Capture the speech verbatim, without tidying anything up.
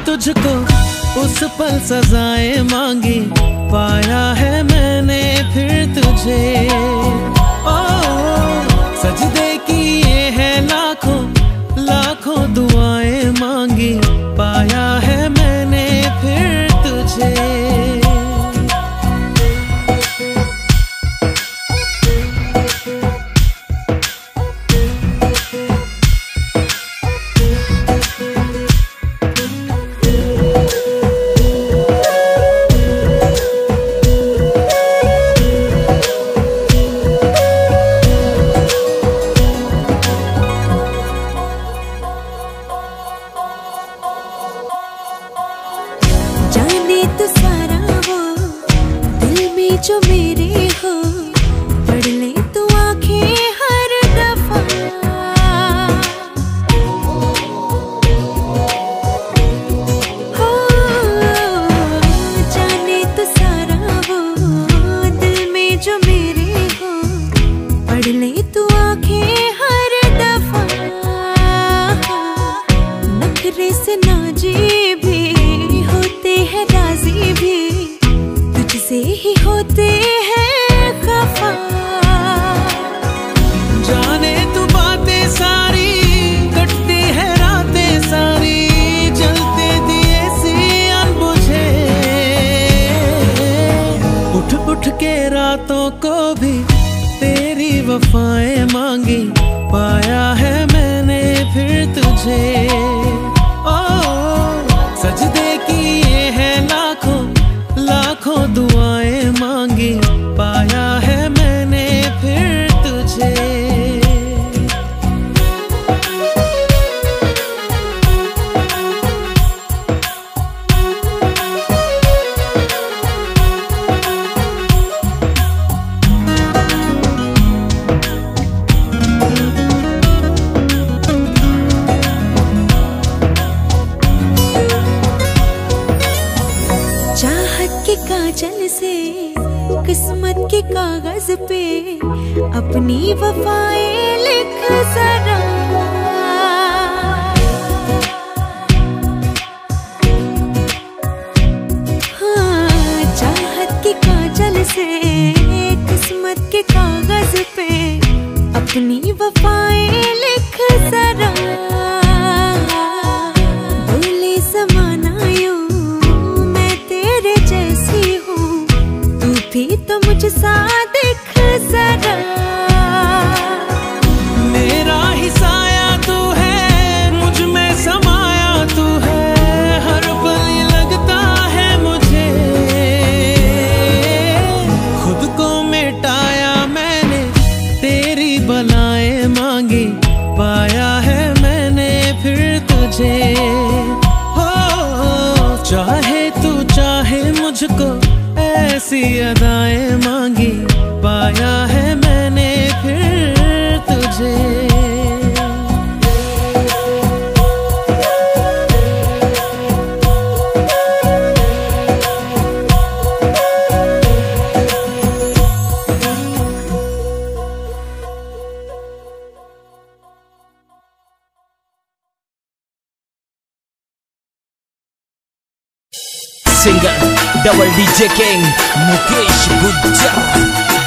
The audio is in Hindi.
तुझको उस पल सजाएं मांगी, पाया है मैंने फिर तुझे। ओ सजदे किए हैं लाखों लाखों दुआएं मांगी, पाया है मैंने फिर तुझे। जाने तो सारा वो दिल में जो मेरे हो, पढ़ ले तो आंखें हर दफा। हो जाने तो सारा वो दिल में जो मेरे हो, पढ़ ले तो आंखें हर दफा। नखरे से नाजी भी राजी भी, तुझसे ही होते हैं खफा। जाने तू बातें सारी, कटती है रातें सारी, जलते दिए सी अनबुझे। उठ उठ के रातों को भी तेरी वफाएं मांगी, पाया है मैंने फिर तुझे। ओ सजदे किए हैं लाखों लाखों दुआएं मांगी, पाया है मैंने फिर तुझे। चाहत के काजल से किस्मत के कागज पे अपनी वफाएं लिख जरा। हाँ चाहत के काजल से किस्मत के कागज पे अपनी वफाएं लिख जरा। बोले समाना भी तो मुझ सा दिख जरा। मेरा ही साया तू है, मुझ में समाया तू है, हर पल लगता है मुझे। खुद को मिटाया मैंने, तेरी बलाएं मांगी, पाया है मैंने फिर तुझे। हो चाहे तू चाहे मुझको, ऐसी अदाएं मांगी, पाया है मैंने फिर तुझे। Singer double DJ king Mukesh Gujjar.